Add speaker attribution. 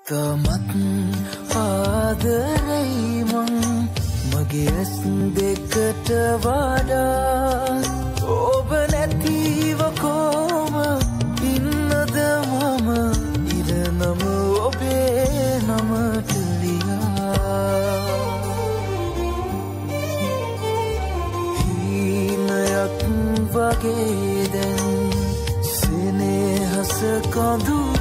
Speaker 1: තමත් ආදරයි මං මගේ ඇස් දෙකට වඩා ඔබ නැතිව කොහොම ඉන්නද මම ඉරනම ඔබේ නමට ලියා හීනයක් වගේ දැන් සෙනෙහස කඳු